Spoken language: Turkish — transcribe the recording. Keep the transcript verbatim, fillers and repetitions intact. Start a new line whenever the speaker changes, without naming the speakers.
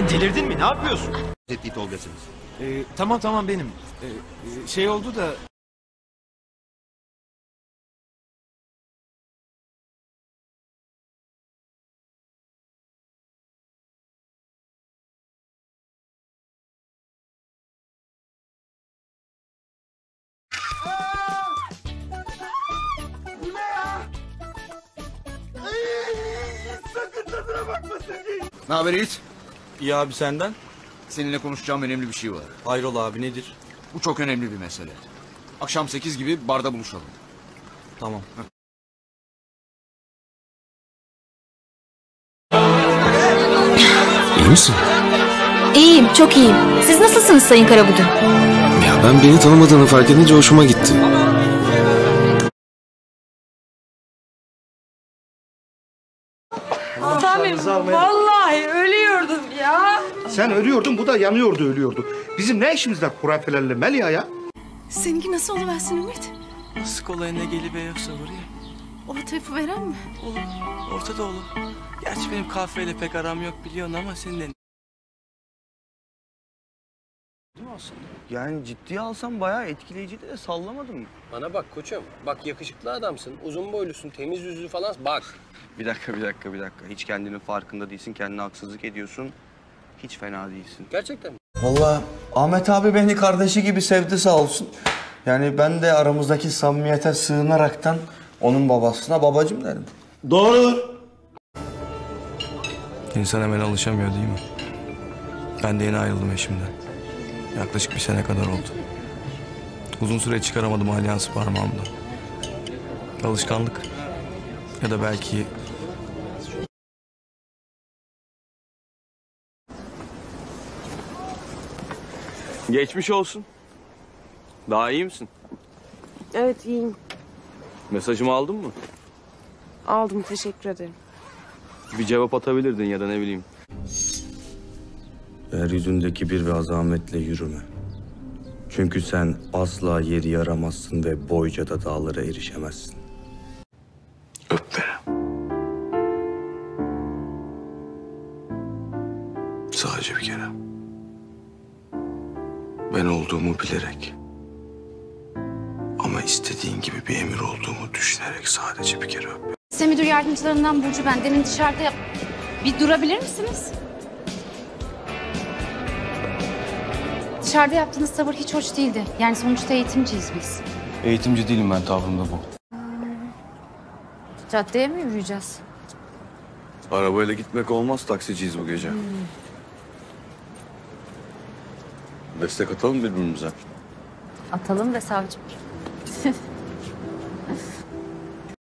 Delirdin mi? Ne yapıyorsun?
Tehdit Tolga'sınız.
Ee, tamam tamam benim. Ee, e, şey oldu da...
Ne haber Yiğit?
İyi abi senden?
Seninle konuşacağım önemli bir şey var.
Hayrola abi nedir?
Bu çok önemli bir mesele. Akşam sekiz gibi barda buluşalım.
Tamam.
İyi misin?
İyiyim, çok iyiyim. Siz nasılsınız Sayın Karabudun?
Ya ben beni tanımadığını fark edince hoşuma gitti.
Samim, vallahi ölüyordum ya.
Sen ölüyordun, bu da yanıyordu, ölüyordu. Bizim ne işimiz var hurafelerle Melia ya?
Seninki nasıl oluversin Ümit?
Sık olayına geliverse oraya.
O tarafı veren mi?
Olur. Ortada olur. Gerçi benim kahveyle pek aram yok biliyorsun ama senin de...
Yani ciddiye alsam bayağı etkileyiciydi de sallamadım.
Bana bak koçum. Bak yakışıklı adamsın. Uzun boylusun. Temiz yüzlü falan. Bak.
Bir dakika, bir dakika, bir dakika. Hiç kendinin farkında değilsin, kendine haksızlık ediyorsun. Hiç fena değilsin.
Gerçekten mi?
Vallahi Ahmet abi beni kardeşi gibi sevdi sağ olsun. Yani ben de aramızdaki samimiyete sığınaraktan onun babasına babacım derim.
Doğrudur.
İnsan hemen alışamıyor değil mi? Ben de yeni ayrıldım eşimden. Yaklaşık bir sene kadar oldu. Uzun süre çıkaramadım alyansı parmağımda. Alışkanlık. Ya da belki... Geçmiş olsun. Daha iyi misin?
Evet, iyiyim.
Mesajımı aldın mı?
Aldım, teşekkür ederim.
Bir cevap atabilirdin ya da ne bileyim.
Yeryüzündeki bir azametle yürüme. Çünkü sen asla yeri yaramazsın ve boyca da dağlara erişemezsin.
Öp beni. Sadece bir kere. Ben olduğumu bilerek. Ama istediğin gibi bir emir olduğumu düşünerek sadece bir kere öp.
Size müdür yardımcılarından Burcu ben. Demin dışarıda yap... Bir durabilir misiniz? Dışarıda yaptığınız tavır hiç hoş değildi. Yani sonuçta eğitimciyiz biz.
Eğitimci değilim ben, tavrımda bu.
Caddeye mi yürüyeceğiz?
Arabayla gitmek olmaz, taksiciyiz bu gece. Hmm. Destek atalım birbirimize.
Atalım be savcım.